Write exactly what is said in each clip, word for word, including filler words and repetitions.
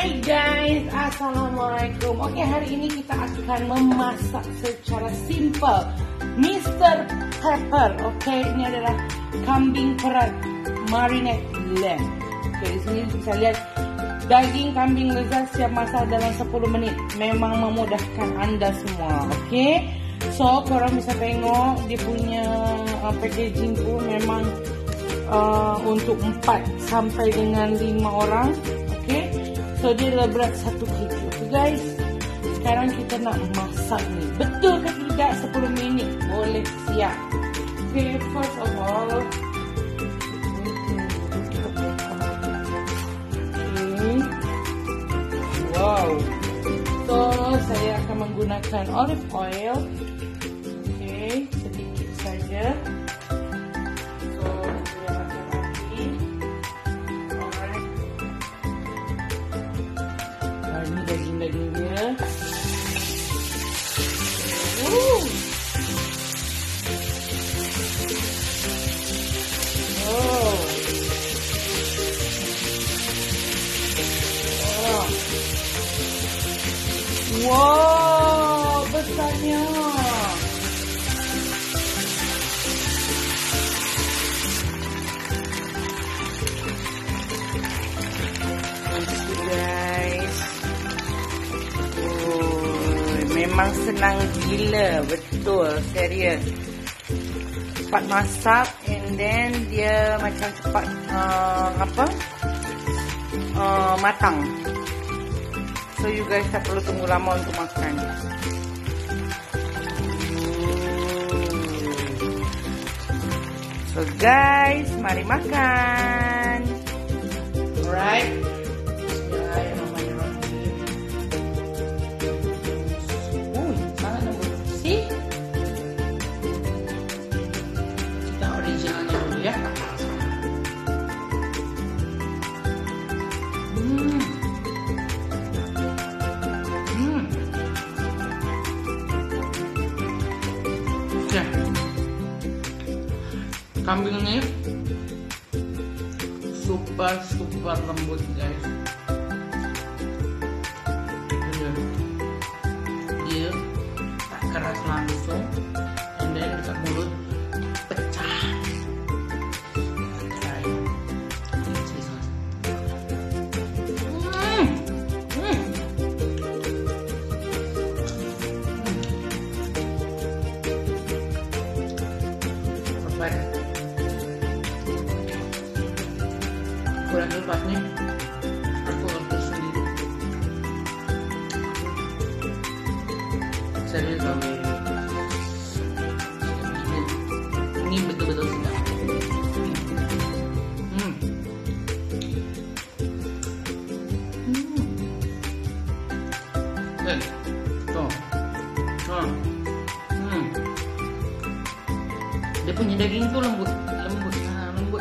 Hai guys, Assalamualaikum. Oke, hari ini kita akan memasak secara simple Mister Pepper. Oke, ini adalah kambing perat marinate lamb. Oke, di sini bisa lihat daging kambing lezat siap masak dalam sepuluh menit. Memang memudahkan Anda semua. Oke, so korang bisa tengok dia punya uh, packaging tu memang uh, untuk empat sampai dengan lima orang. Oke, so dia adalah berat satu kilo. Oke guys, sekarang kita nak masak ni. Betul ke tidak? sepuluh minit boleh siap. Oke, first of all, wow, so saya akan menggunakan olive oil. Oke, sedikit saja. So saya akan lagi. Alright. Nah, ini daging-daging dia. Woo. Oh. Oh. Wow, besarnya. Guys, oh, memang senang gila, betul, serius. Cepat masak, and then dia macam cepat uh, apa? Uh, matang. So you guys tak perlu tunggu lama untuk makan. So guys, mari makan. Alright. Oh, sangat lembut. See? Kita originalnya dulu ya. Hmm. Kambing ini super super lembut guys. Dia, dia tak keras langsung, and then dekat mulut pecah. Hmm. Hmm. Perfect. Kurang lepas nih, aku order sendiri. Serius kami, ini betul-betul sedap. Hmm. Hmm. Eh, tuh, tuh. Hmm. Dia punya daging tuh lembut, lembut, nah, lembut.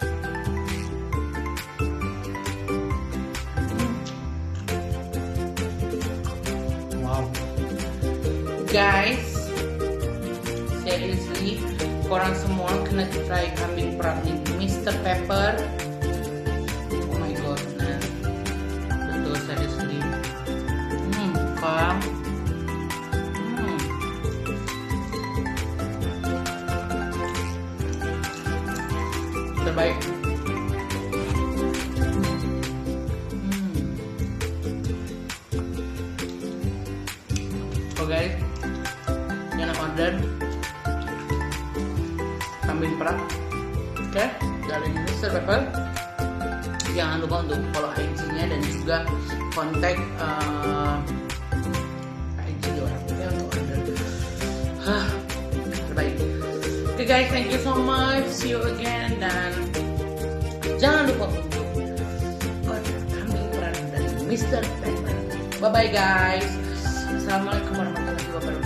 Guys, seriously, korang semua kena try kambing perat ini, Mister Pepper. Oh my god, man. Betul, seriously. Hmm, korang. Hmm. Terbaik. Hmm. Oh guys, jangan order kambing perat, oke, okay, dari Mister Pepper. Jangan lupa untuk follow I G-nya dan juga kontak uh, I G orang ya untuk order. Hah, terbaik. Oke okay guys, thank you so much. See you again, dan jangan lupa untuk order kambing perat dari Mister Pepper. Bye bye guys. Assalamualaikum warahmatullahi wabarakatuh.